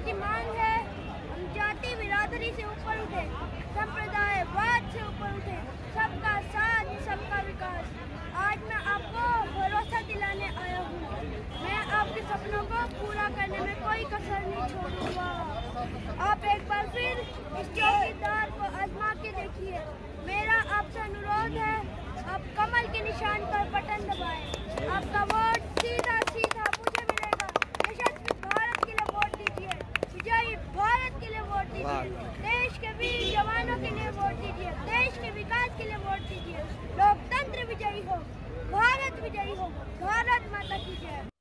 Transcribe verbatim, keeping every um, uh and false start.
की मांग है हम जाति बिरादरी से ऊपर उठे, संप्रदायवाद से ऊपर उठे, सबका साथ सबका विकास। आज मैं आपको भरोसा दिलाने आया हूँ, मैं आपके सपनों को पूरा करने में कोई कसर नहीं छोड़ूंगा। आप एक बार फिर इस चौकीदार को आजमा के देखिए। मेरा आपसे अनुरोध है, आप कमल के निशान पर बटन दबाएं। आपका वोट सीधा सीधा मुझे मिलेगा। यशस्वी भारत के लिए वोट दीजिए, विजयी भारत के लिए वोट दीजिए, देश के वीर जवानों के लिए वोट दीजिए, देश के विकास के लिए वोट दीजिए। लोकतंत्र विजयी हो, भारत विजयी हो, भारत माता की जय।